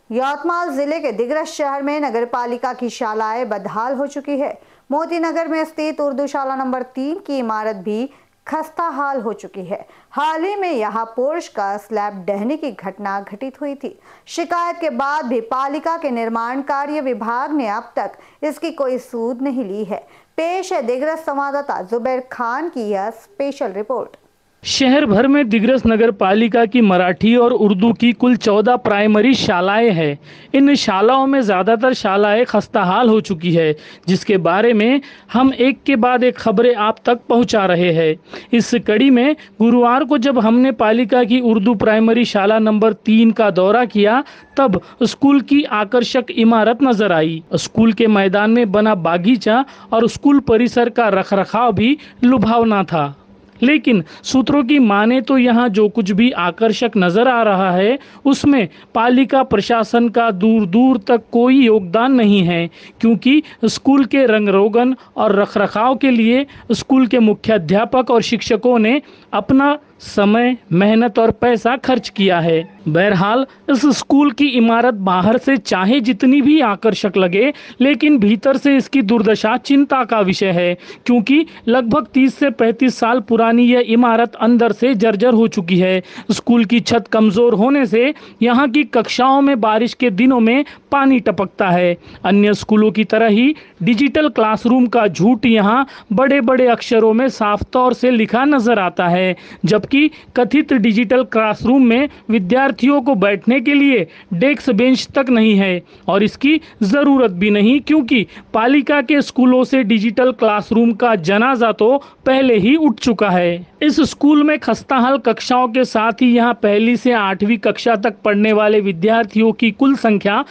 यवतमाल जिले के दिग्रस शहर में नगर पालिका की शालाएं बदहाल हो चुकी है। मोती नगर में स्थित उर्दू शाला नंबर 3 की इमारत भी खस्ता हाल हो चुकी है। हाल ही में यहां पोर्च का स्लैब ढहने की घटना घटित हुई थी। शिकायत के बाद भी पालिका के निर्माण कार्य विभाग ने अब तक इसकी कोई सूद नहीं ली है। पेश है दिग्रस संवाददाता जुबैर खान की यह स्पेशल रिपोर्ट। शहर भर में दिग्रस नगर पालिका की मराठी और उर्दू की कुल 14 प्राइमरी शालाएं हैं। इन शालाओं में ज़्यादातर शालाएं खस्ताहाल हो चुकी है, जिसके बारे में हम एक के बाद एक खबरें आप तक पहुंचा रहे हैं। इस कड़ी में गुरुवार को जब हमने पालिका की उर्दू प्राइमरी शाला नंबर 3 का दौरा किया, तब स्कूल की आकर्षक इमारत नजर आई। स्कूल के मैदान में बना बागीचा और स्कूल परिसर का रखरखाव भी लुभावना था, लेकिन सूत्रों की माने तो यहाँ जो कुछ भी आकर्षक नजर आ रहा है उसमें पालिका प्रशासन का दूर दूर तक कोई योगदान नहीं है, क्योंकि स्कूल के रंग रोगन और रखरखाव के लिए स्कूल के मुख्याध्यापक और शिक्षकों ने अपना समय, मेहनत और पैसा खर्च किया है। बहरहाल इस स्कूल की इमारत बाहर से चाहे जितनी भी आकर्षक लगे, लेकिन भीतर से इसकी दुर्दशा चिंता का विषय है, क्योंकि लगभग 30 से 35 साल पुरानी यह इमारत अंदर से जर्जर हो चुकी है। स्कूल की छत कमजोर होने से यहाँ की कक्षाओं में बारिश के दिनों में पानी टपकता है। अन्य स्कूलों की तरह ही डिजिटल क्लासरूम का झूठ यहाँ बड़े बड़े अक्षरों में साफ तौर से लिखा नजर आता है, जबकि कथित डिजिटल क्लासरूम में विद्यार्थियों को बैठने के लिए डेस्क बेंच तक नहीं है और इसकी जरूरत भी नहीं, क्योंकि पालिका के स्कूलों से डिजिटल क्लासरूम का जनाजा तो पहले ही उठ चुका है। इस स्कूल में खस्ताहाल कक्षाओं के साथ ही यहाँ पहली से 8वीं कक्षा तक पढ़ने वाले विद्यार्थियों की कुल संख्या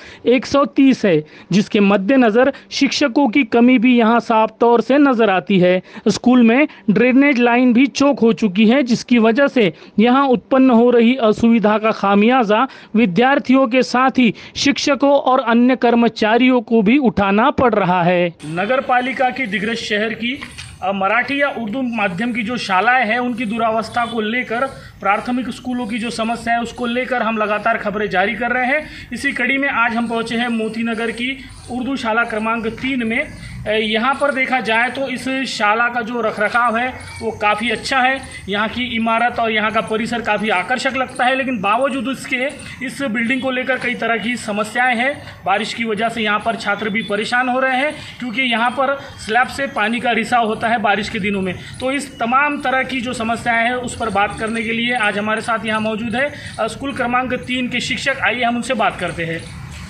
130 है, जिसके मद्देनजर शिक्षकों की कमी भी यहाँ साफ तौर से नजर आती है। स्कूल में ड्रेनेज लाइन भी चौक हो चुकी है, जिसकी वजह से यहाँ उत्पन्न हो रही असुविधा का खामियाजा विद्यार्थियों के साथ ही शिक्षकों और अन्य कर्मचारियों को भी उठाना पड़ रहा है। नगर पालिका की दिग्रस शहर की मराठी या उर्दू माध्यम की जो शालाएं हैं, उनकी दुरावस्था को लेकर, प्राथमिक स्कूलों की जो समस्या है उसको लेकर हम लगातार खबरें जारी कर रहे हैं। इसी कड़ी में आज हम पहुंचे हैं मोती नगर की उर्दू शाला क्रमांक 3 में। यहाँ पर देखा जाए तो इस शाला का जो रखरखाव है वो काफ़ी अच्छा है। यहाँ की इमारत और यहाँ का परिसर काफ़ी आकर्षक लगता है, लेकिन बावजूद इसके इस बिल्डिंग को लेकर कई तरह की समस्याएं हैं। बारिश की वजह से यहाँ पर छात्र भी परेशान हो रहे हैं, क्योंकि यहाँ पर स्लैब से पानी का रिसाव होता है बारिश के दिनों में। तो इस तमाम तरह की जो समस्याएं हैं उस पर बात करने के लिए आज हमारे साथ यहाँ मौजूद है स्कूल क्रमांक 3 के शिक्षक। आइए हम उनसे बात करते हैं।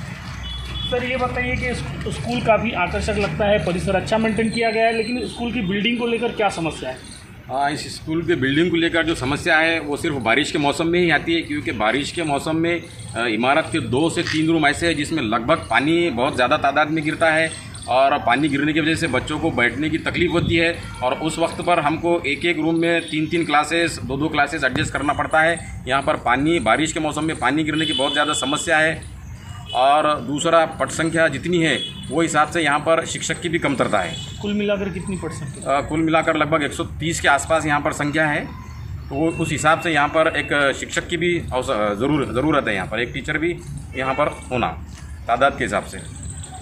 सर, ये बताइए कि स्कूल काफ़ी आकर्षक लगता है, परिसर अच्छा मेंटेन किया गया है, लेकिन स्कूल की बिल्डिंग को लेकर क्या समस्या है? हाँ, इस स्कूल के बिल्डिंग को लेकर जो समस्या है वो सिर्फ बारिश के मौसम में ही आती है, क्योंकि बारिश के मौसम में इमारत के 2 से 3 रूम ऐसे हैं जिसमें लगभग पानी बहुत ज़्यादा तादाद में गिरता है, और पानी गिरने की वजह से बच्चों को बैठने की तकलीफ होती है, और उस वक्त पर हमको एक रूम में 3 क्लासेस, 2 क्लासेस एडजस्ट करना पड़ता है। यहाँ पर पानी, बारिश के मौसम में पानी गिरने की बहुत ज़्यादा समस्या है, और दूसरा पट संख्या जितनी है वो हिसाब से यहाँ पर शिक्षक की भी कमतरता है। कुल मिलाकर कितनी पट संख्या? कुल मिलाकर लगभग 130 के आसपास यहाँ पर संख्या है। तो उस हिसाब से यहाँ पर एक शिक्षक की भी ज़रूरत है, यहाँ पर एक टीचर भी यहाँ पर होना तादाद के हिसाब से।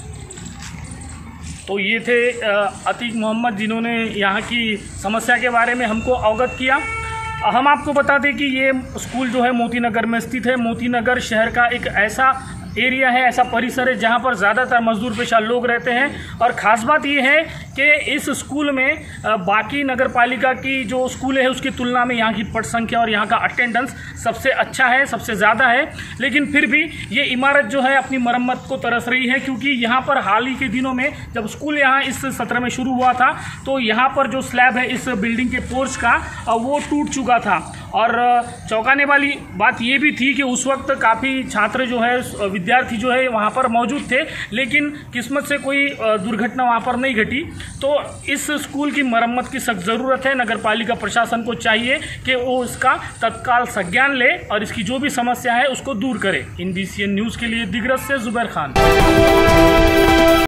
तो ये थे अतीक मोहम्मद, जिन्होंने यहाँ की समस्या के बारे में हमको अवगत किया। हम आपको बता दें कि ये स्कूल जो है मोती नगर में स्थित है। मोती नगर शहर का एक ऐसा एरिया है, ऐसा परिसर है जहाँ पर ज़्यादातर मजदूर पेशा लोग रहते हैं, और ख़ास बात ये है कि इस स्कूल में बाकी नगर पालिका की जो स्कूल है उसकी तुलना में यहाँ की पट संख्या और यहाँ का अटेंडेंस सबसे अच्छा है, सबसे ज़्यादा है। लेकिन फिर भी ये इमारत जो है अपनी मरम्मत को तरस रही है, क्योंकि यहाँ पर हाल ही के दिनों में जब स्कूल यहाँ इस सत्र में शुरू हुआ था तो यहाँ पर जो स्लैब है इस बिल्डिंग के पोर्च का वो टूट चुका था। और चौंकाने वाली बात ये भी थी कि उस वक्त काफ़ी छात्र जो है, विद्यार्थी जो है वहाँ पर मौजूद थे, लेकिन किस्मत से कोई दुर्घटना वहाँ पर नहीं घटी। तो इस स्कूल की मरम्मत की सख्त ज़रूरत है। नगर पालिका प्रशासन को चाहिए कि वो इसका तत्काल संज्ञान ले और इसकी जो भी समस्या है उसको दूर करे। INBCN न्यूज़ के लिए दिग्रस से जुबैर खान।